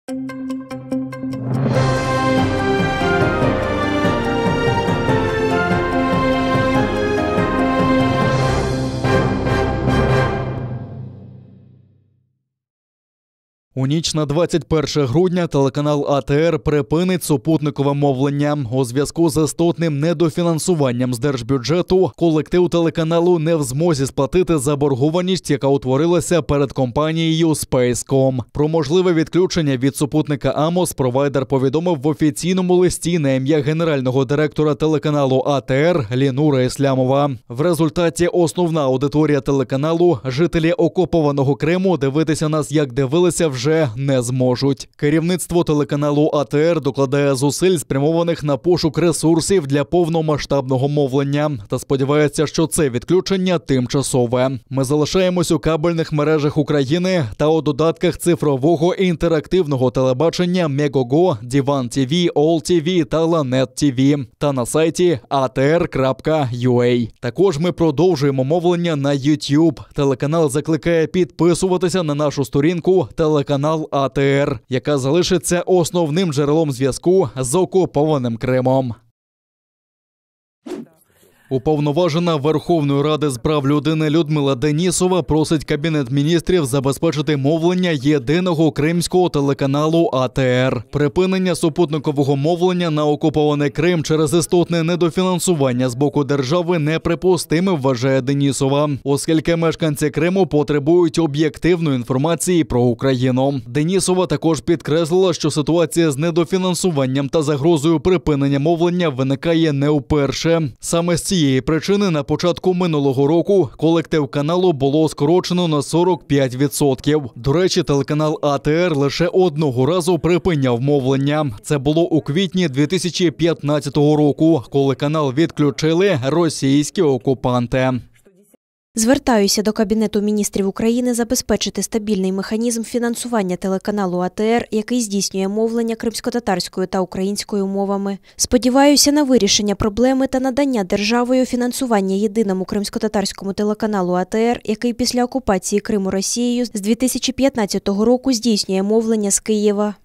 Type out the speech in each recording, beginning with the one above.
У ніч на 21 грудня телеканал АТР припинить супутникове мовлення. У зв'язку з істотним недофінансуванням з держбюджету колектив телеканалу не в змозі сплатити заборгованість, яка утворилася перед компанією Spacecom. Про можливе відключення від супутника АМОС провайдер повідомив в офіційному листі на ім'я генерального директора телеканалу АТР Лінура Іслямова. В результаті основна аудиторія телеканалу, жителі окупованого Криму, дивитися нас, як дивилися, вже не зможуть. Керівництво телеканалу АТР докладає зусиль, спрямованих на пошук ресурсів для повномасштабного мовлення, та сподівається, що це відключення тимчасове. Ми залишаємось у кабельних мережах України та у додатках цифрового інтерактивного телебачення Megogo, Divan TV, All TV та Lanet TV та на сайті atr.ua. Також ми продовжуємо мовлення на YouTube. Телеканал закликає підписуватися на нашу сторінку телеканал АТР, яка залишиться основним джерелом зв'язку з окупованим Кримом. Уповноважена Верховної Ради з прав людини Людмила Денісова просить Кабінет міністрів забезпечити мовлення єдиного кримського телеканалу АТР. Припинення супутникового мовлення на окупований Крим через істотне недофінансування з боку держави неприпустиме, вважає Денісова, оскільки мешканці Криму потребують об'єктивної інформації про Україну. Денісова також підкреслила, що ситуація з недофінансуванням та загрозою припинення мовлення виникає не вперше. Саме з цієї причини на початку минулого року колектив каналу було скорочено на 45%. До речі, телеканал АТР лише одного разу припиняв мовлення. Це було у квітні 2015 року, коли канал відключили російські окупанти. Звертаюся до Кабінету міністрів України забезпечити стабільний механізм фінансування телеканалу АТР, який здійснює мовлення кримськотатарською та українською мовами. Сподіваюся на вирішення проблеми та надання державою фінансування єдиному кримськотатарському телеканалу АТР, який після окупації Криму Росією з 2015 року здійснює мовлення з Києва.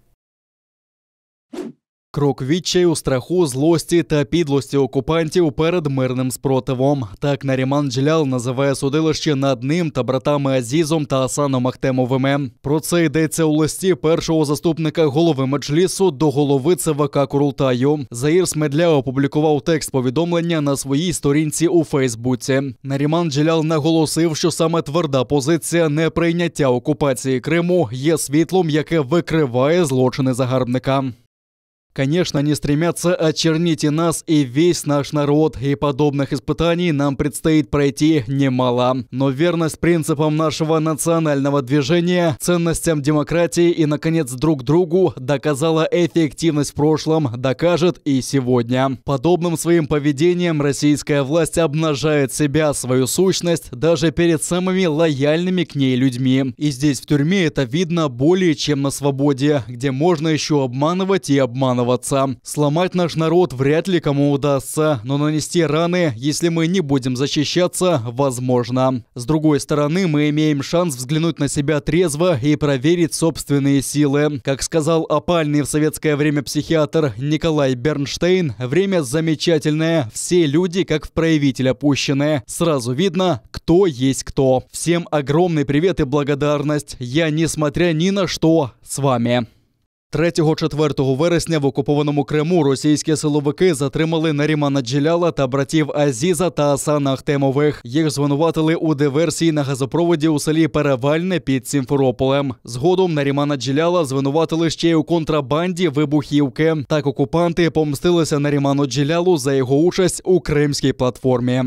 Крок відчаю, страху, злості та підлості окупантів перед мирним спротивом. Так Наріман Джелялов називає судилище над ним та братами Азізом та Асаном Ахтемовими. Про це йдеться у листі першого заступника голови Меджлісу до голови ЦВК Курултаю. Заїр Смедля опублікував текст повідомлення на своїй сторінці у Фейсбуці. Наріман Джелялов наголосив, що саме тверда позиція неприйняття окупації Криму є світлом, яке викриває злочини загарбника. Конечно, они стремятся очернить и нас, и весь наш народ, и подобных испытаний нам предстоит пройти немало. Но верность принципам нашего национального движения, ценностям демократии и, наконец, друг другу доказала эффективность в прошлом, докажет и сегодня. Подобным своим поведением российская власть обнажает себя, свою сущность, даже перед самыми лояльными к ней людьми. И здесь, в тюрьме, это видно более чем на свободе, где можно еще обманывать и обманывать. Сломать наш народ вряд ли кому удастся, но нанести раны, если мы не будем защищаться, возможно. С другой стороны, мы имеем шанс взглянуть на себя трезво и проверить собственные силы. Как сказал опальный в советское время психиатр Николай Бернштейн, время замечательное, все люди как в проявитель опущены. Сразу видно, кто есть кто. Всем огромный привет и благодарность. Я, несмотря ни на что, с вами. 3-4 вересня в окупованому Криму російські силовики затримали Нарімана Джелялова та братів Азіза та Асана Ахтемових. Їх звинуватили у диверсії на газопроводі у селі Перевальне під Сімферополем. Згодом Нарімана Джелялова звинуватили ще й у контрабанді вибухівки. Так окупанти помстилися Наріману Джелялову за його участь у Кримській платформі.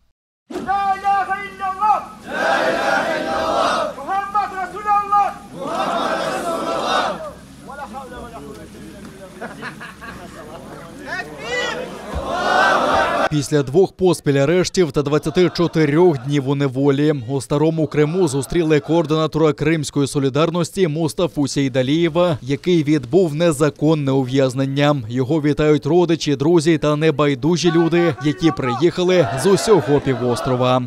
Після 2 поспіль арештів та 24 днів у неволі у Старому Криму зустріли координатора Кримської солідарності Мустафу Сейдалієва, який відбув незаконне ув'язнення. Його вітають родичі, друзі та небайдужі люди, які приїхали з усього півострова.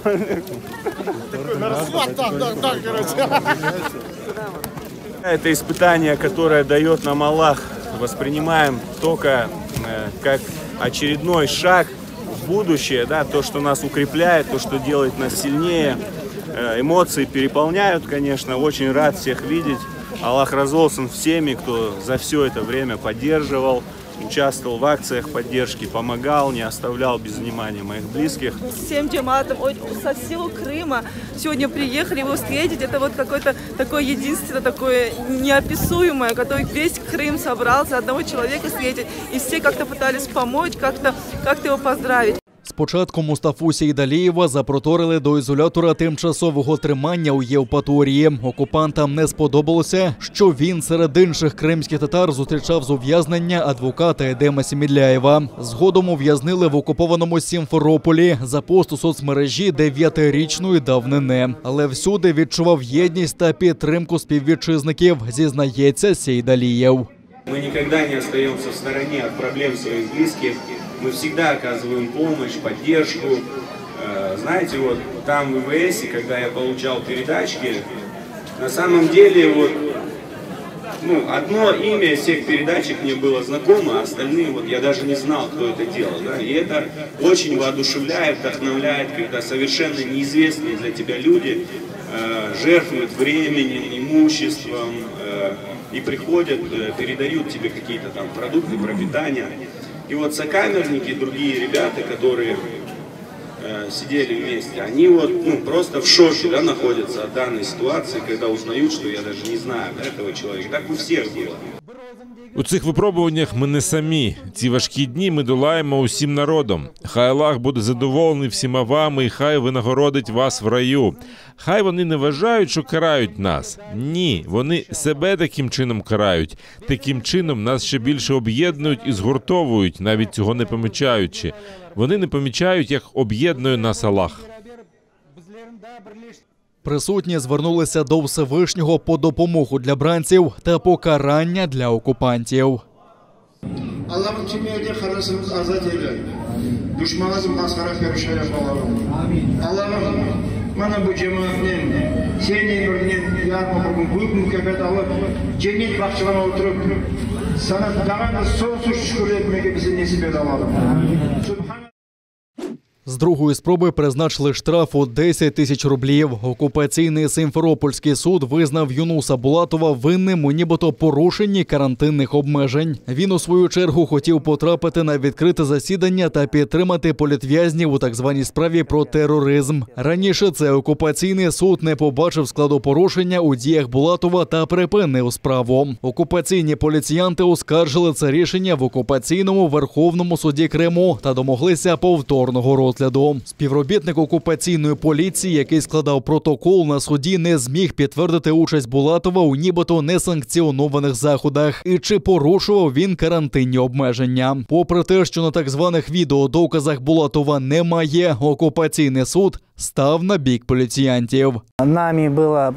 Это испытание, которое дает нам Аллах, воспринимаем только как очередной шаг в будущее, да, то, что нас укрепляет, то, что делает нас сильнее. Эмоции переполняют, конечно, очень рад всех видеть. Аллах разолсан всеми, кто за все это время поддерживал, участвовал в акциях поддержки, помогал, не оставлял без внимания моих близких. Всем джаматам со всего Крыма сегодня приехали его встретить. Это вот какое-то такое единственное, такое неописуемое, который весь Крым собрался, одного человека встретить. И все как-то пытались помочь, как-то его поздравить. Спочатку Мустафу Сейдалієва запроторили до ізолятора тимчасового тримання у Євпаторії. Окупантам не сподобалося, що він серед інших кримських татар зустрічав з ув'язнення адвоката Едема Сімідляєва. Згодом ув'язнили в окупованому Сімферополі за пост у соцмережі 9-річної давнини. Але всюди відчував єдність та підтримку співвітчизників, зізнається Сейдалієв. Мы никогда не остаемся в стороне от проблем своих близких. Мы всегда оказываем помощь, поддержку. Знаете, вот там в ВВС, когда я получал передачки, на самом деле вот, одно имя из всех передачек мне было знакомо, а остальные вот я даже не знал, кто это делал. Да? И это очень воодушевляет, вдохновляет, когда совершенно неизвестные для тебя люди жертвуют временем, имуществом и приходят, передают тебе какие-то там продукты пропитания. И вот сокамерники, другие ребята, которые сидели вместе, они вот просто в шоке, да, находятся от данной ситуации, когда узнают, что я даже не знаю этого человека. Так у всех было. У цих випробуваннях ми не самі. Ці важкі дні ми долаємо усім народом. Хай Аллах буде задоволений всіма вами і хай винагородить вас в раю. Хай вони не вважають, що карають нас. Ні, вони себе таким чином карають. Таким чином нас ще більше об'єднують і згуртовують, навіть цього не помічаючи. Вони не помічають, як об'єднує нас Аллах. Присутні звернулися до Всевишнього по допомогу для бранців та покарання для окупантів. Allah'ım tüm yerde karasımız azat eyle. Düşmanımız maskara görüşler yapalım. Allah'ım bana bu cemaatin senin emrinden yardım bugün büyük mükafat alıp cennet bahçelerine oturup sana daha sonsuz şükür etmeye bize nasip et Allah'ım. З другої спроби призначили штраф у 10 тисяч рублів. Окупаційний Сімферопольський суд визнав Юнуса Булатова винним у нібито порушенні карантинних обмежень. Він у свою чергу хотів потрапити на відкрите засідання та підтримати політв'язнів у так званій справі про тероризм. Раніше цей окупаційний суд не побачив складу порушення у діях Булатова та припинив справу. Окупаційні поліціянти оскаржили це рішення в окупаційному Верховному суді Криму та домоглися повторного розгляду. Співробітник окупаційної поліції, який складав протокол на суді, не зміг підтвердити участь Булатова у нібито несанкціонованих заходах і чи порушував він карантинні обмеження. Попри те, що на так званих відеодоказах Булатова немає, окупаційний суд став на бік поліціянтів. Нами було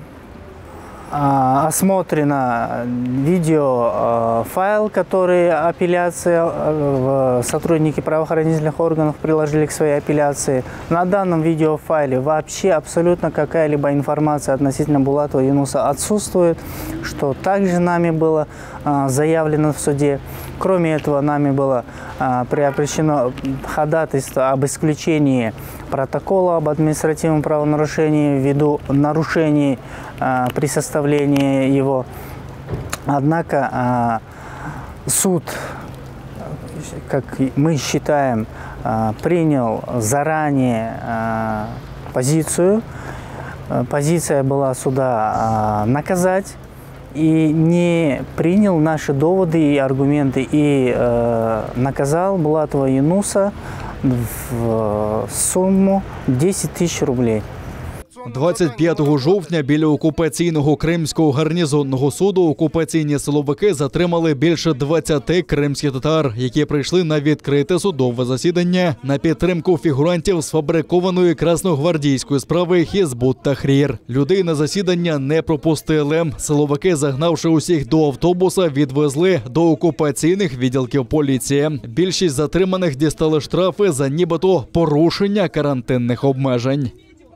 осмотрено видеофайл, который сотрудники правоохранительных органов приложили к своей апелляции. На данном видеофайле вообще абсолютно какая-либо информация относительно Булатова Юнуса отсутствует, что также нами было заявлено в суде. Кроме этого, нами было приобщено ходатайство об исключении протокола об административном правонарушении ввиду нарушений при составлении его. Однако суд, как мы считаем, принял заранее позицию. Позиция была суда наказать и не принял наши доводы и аргументы и наказал Булатова Юнуса в сумму 10 тисяч рублей. 25 жовтня біля окупаційного Кримського гарнізонного суду окупаційні силовики затримали більше 20 кримських татар, які прийшли на відкрите судове засідання на підтримку фігурантів сфабрикованої красногвардійської справи Хізбут Тахрір. Людей на засідання не пропустили. Силовики, загнавши усіх до автобуса, відвезли до окупаційних відділків поліції. Більшість затриманих дістали штрафи за нібито порушення карантинних обмежень.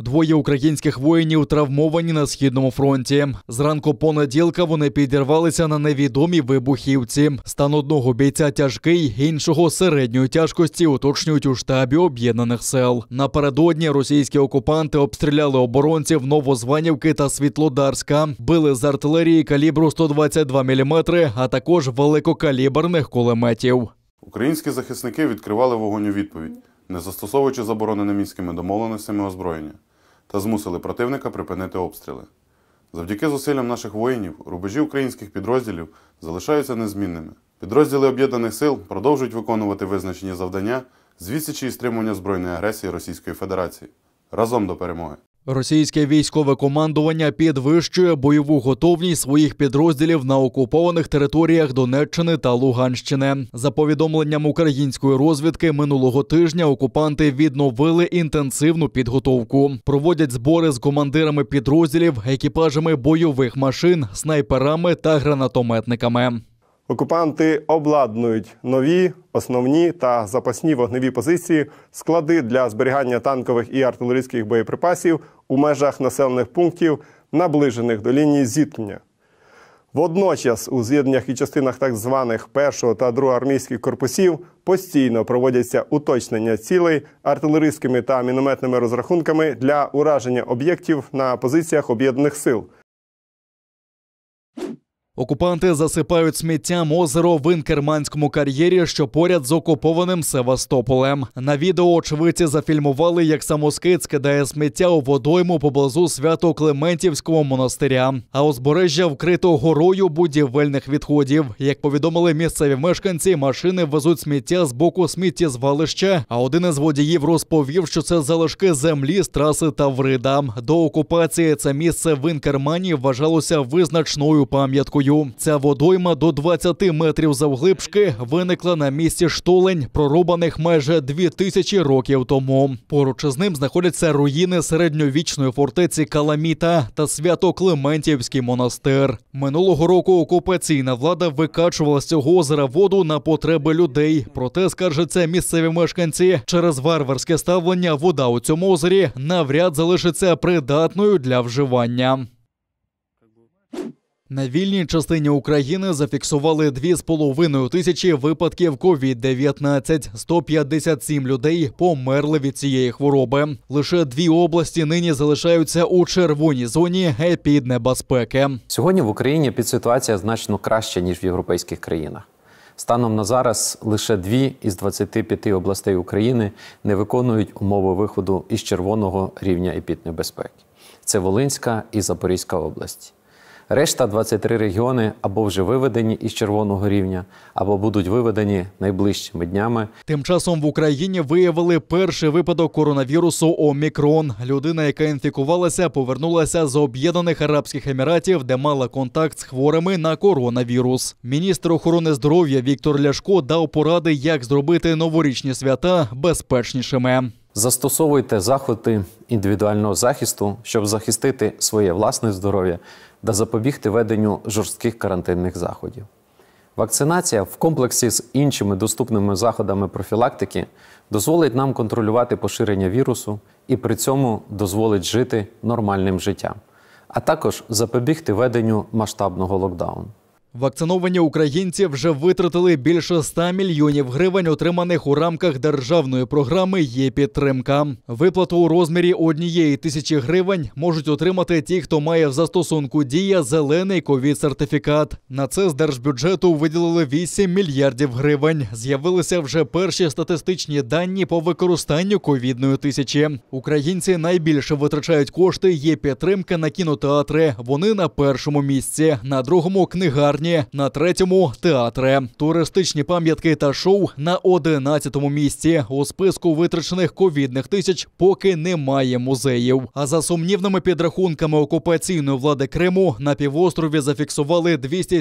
Двоє українських воїнів травмовані на Східному фронті. Зранку понеділка вони підірвалися на невідомій вибухівці. Стан одного бійця тяжкий, іншого середньої тяжкості, уточнюють у штабі Об'єднаних сил. Напередодні російські окупанти обстріляли оборонців Новозванівки та Світлодарська. Били з артилерії калібру 122 мм, а також великокаліберних кулеметів. Українські захисники відкривали вогонь у відповідь, не застосовуючи заборонене мінськими домовленостями озброєння, та змусили противника припинити обстріли. Завдяки зусиллям наших воїнів рубежі українських підрозділів залишаються незмінними. Підрозділи Об'єднаних сил продовжують виконувати визначені завдання з відсічі і стримування збройної агресії Російської Федерації. Разом до перемоги! Російське військове командування підвищує бойову готовність своїх підрозділів на окупованих територіях Донеччини та Луганщини. За повідомленням української розвідки, минулого тижня окупанти відновили інтенсивну підготовку. Проводять збори з командирами підрозділів, екіпажами бойових машин, снайперами та гранатометниками. Окупанти обладнують нові, основні та запасні вогневі позиції, склади для зберігання танкових і артилерійських боєприпасів у межах населених пунктів, наближених до лінії зіткнення. Водночас у з'єднаннях і частинах так званих 1-го та 2-го армійських корпусів постійно проводяться уточнення цілей артилерійськими та мінометними розрахунками для ураження об'єктів на позиціях Об'єднаних сил. Окупанти засипають сміттям озеро в Інкерманському кар'єрі, що поряд з окупованим Севастополем. На відео очевидці зафільмували, як самоскид скидає сміття у водойму поблизу Свято-Клементівського монастиря. А узбережжя вкрито горою будівельних відходів. Як повідомили місцеві мешканці, машини везуть сміття з боку сміттєзвалища, а один із водіїв розповів, що це залишки землі з траси Таврида. До окупації це місце в Інкермані вважалося визначною пам'яткою. Ця водойма до 20 метрів завглибшки виникла на місці штолень, прорубаних майже 2000 років тому. Поруч із ним знаходяться руїни середньовічної фортеці Каламіта та Свято-Клементівський монастир. Минулого року окупаційна влада викачувала з цього озера воду на потреби людей. Проте, скаржаться місцеві мешканці, через варварське ставлення вода у цьому озері навряд залишиться придатною для вживання. На вільній частині України зафіксували 2,5 тисячі випадків COVID-19. 157 людей померли від цієї хвороби. Лише 2 області нині залишаються у червоній зоні епіднебезпеки. Сьогодні в Україні підситуація значно краща, ніж в європейських країнах. Станом на зараз лише 2 із 25 областей України не виконують умови виходу із червоного рівня епіднебезпеки. Це Волинська і Запорізька області. Решта 23 регіони або вже виведені із червоного рівня, або будуть виведені найближчими днями. Тим часом в Україні виявили перший випадок коронавірусу Омікрон. Людина, яка інфікувалася, повернулася з Об'єднаних Арабських Еміратів, де мала контакт з хворими на коронавірус. Міністр охорони здоров'я Віктор Ляшко дав поради, як зробити новорічні свята безпечнішими. Застосовуйте заходи індивідуального захисту, щоб захистити своє власне здоров'я та запобігти веденню жорстких карантинних заходів. Вакцинація в комплексі з іншими доступними заходами профілактики дозволить нам контролювати поширення вірусу і при цьому дозволить жити нормальним життям, а також запобігти веденню масштабного локдауну. Вакциновані українці вже витратили більше 100 мільйонів гривень, отриманих у рамках державної програми «Є-підтримка». Виплату у розмірі 1 тисячі гривень можуть отримати ті, хто має в застосунку «Дія» зелений ковід-сертифікат. На це з держбюджету виділили 8 мільярдів гривень. З'явилися вже перші статистичні дані по використанню ковідної тисячі. Українці найбільше витрачають кошти «Є-підтримка» на кінотеатри. Вони на першому місці, на другому – книгарні, на третьому – театри. Туристичні пам'ятки та шоу на 11-му місці. У списку витрачених ковідних тисяч поки немає музеїв. А за сумнівними підрахунками окупаційної влади Криму, на півострові зафіксували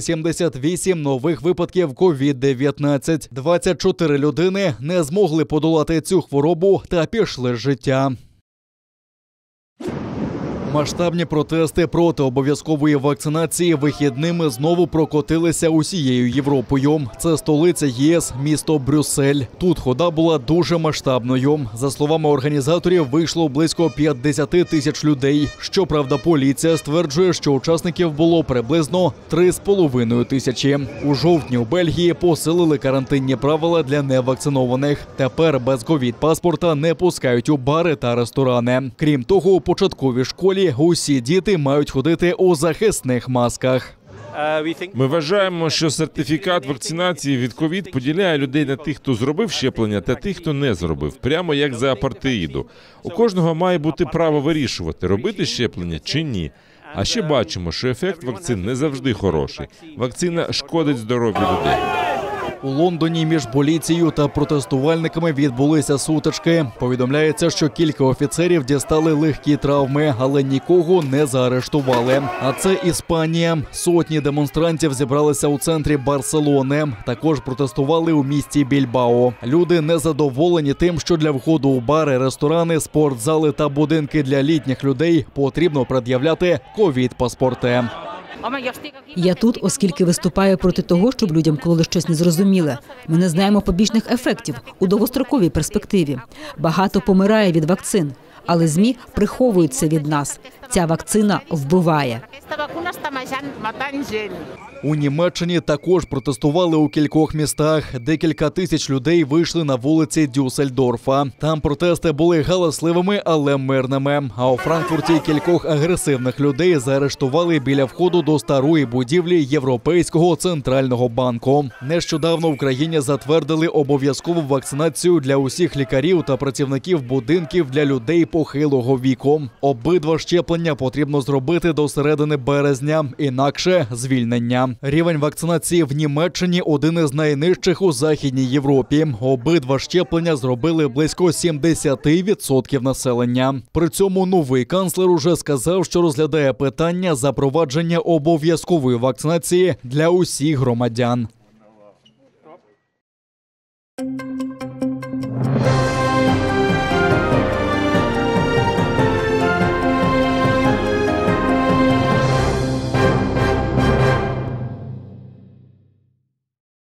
278 нових випадків COVID-19. 24 людини не змогли подолати цю хворобу та пішли з життя. Масштабні протести проти обов'язкової вакцинації вихідними знову прокотилися усією Європою. Це столиця ЄС, місто Брюссель. Тут хода була дуже масштабною. За словами організаторів, вийшло близько 50 тисяч людей. Щоправда, поліція стверджує, що учасників було приблизно 3,5 тисячі. У жовтні у Бельгії посилили карантинні правила для невакцинованих. Тепер без ковід-паспорта не пускають у бари та ресторани. Крім того, у початковій школі усі діти мають ходити у захисних масках. Ми вважаємо, що сертифікат вакцинації від ковід поділяє людей на тих, хто зробив щеплення, та тих, хто не зробив, прямо як за апартеїду. У кожного має бути право вирішувати, робити щеплення чи ні. А ще бачимо, що ефект вакцин не завжди хороший. Вакцина шкодить здоров'ю людей. У Лондоні між поліцією та протестувальниками відбулися сутички. Повідомляється, що кілька офіцерів дістали легкі травми, але нікого не заарештували. А це Іспанія. Сотні демонстрантів зібралися у центрі Барселони. Також протестували у місті Більбао. Люди незадоволені тим, що для входу у бари, ресторани, спортзали та будинки для літніх людей потрібно пред'являти ковід-паспорти. Я тут, оскільки виступаю проти того, щоб людям кололи щось незрозуміле. Ми не знаємо побічних ефектів у довгостроковій перспективі. Багато помирає від вакцин, але ЗМІ приховують це від нас. Ця вакцина вбиває. У Німеччині також протестували у кількох містах. Декілька тисяч людей вийшли на вулиці Дюссельдорфа. Там протести були галасливими, але мирними. А у Франкфурті кількох агресивних людей заарештували біля входу до старої будівлі Європейського центрального банку. Нещодавно в країні затвердили обов'язкову вакцинацію для усіх лікарів та працівників будинків для людей похилого віку. Обидва щеплення потрібно зробити до середини березня, інакше – звільнення. Рівень вакцинації в Німеччині – один із найнижчих у Західній Європі. Обидва щеплення зробили близько 70% населення. При цьому новий канцлер уже сказав, що розглядає питання запровадження обов'язкової вакцинації для усіх громадян.